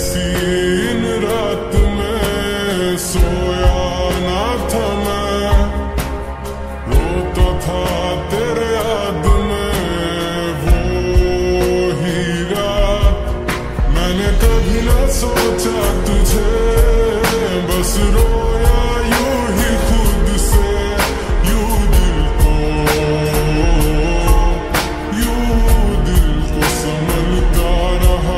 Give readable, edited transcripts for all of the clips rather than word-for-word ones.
सी इन रात में सोया ना था मैं, रोता था तेरे याद में वो ही रात। मैंने कभी ना सोचा तुझे, बस रोया यूं ही खुद से, यूं दिल को संभलता रहा।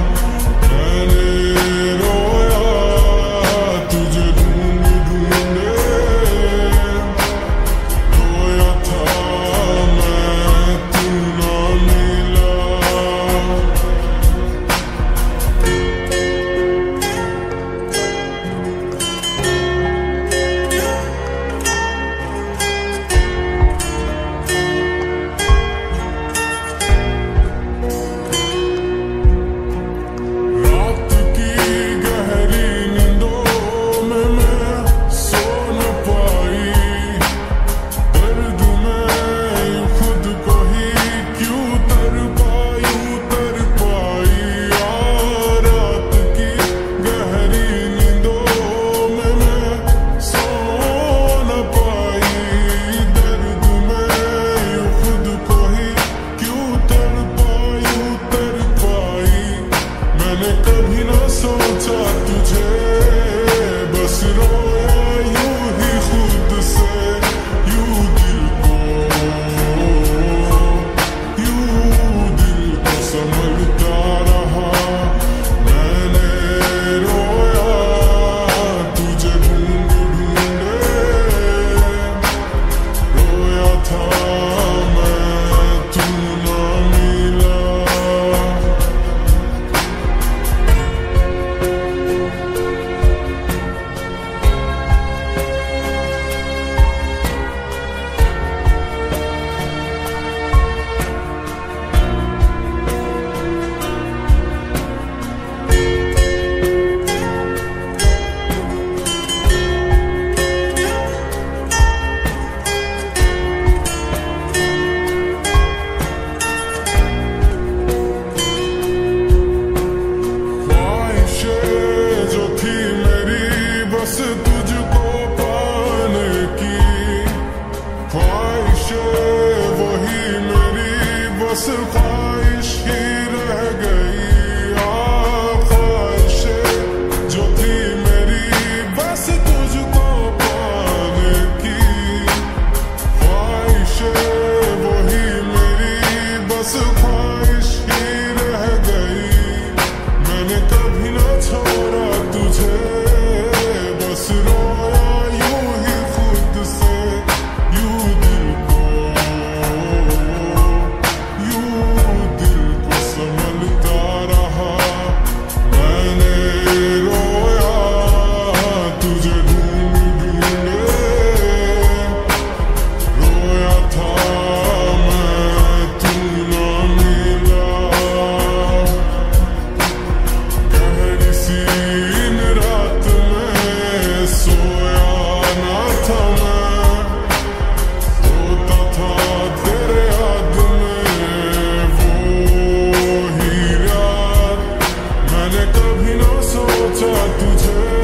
कभी ना सोचा तुझे, बस रोया यूं ही खुद से, यूं दिल को संभलता रहा। मैंने रोया तुझे ढूंढे, रोया था मैं तू ना मिला। बस तुझको पाने की ख्वाहिशें वही मेरी बस ख्वाहिश ही रह गई। ख्वाहिशें जो थी मेरी बस तुझको पाने की, ख्वाहिशें वही मेरी बस ख्वाहिश ही रह गई। मैंने कभी ना छोड़ा तुझे, बस रोया यूं ही खुद से, यूं दिल को संभलता रहा। मैंने रोया तुझे ढूंढे, रोया था मैं तू ना मिला। गहरी सी इन रात में सोया ना था मैं, रोता था तेरे याद में वो ही रात। मैंने कभी ना सोचा तुझे,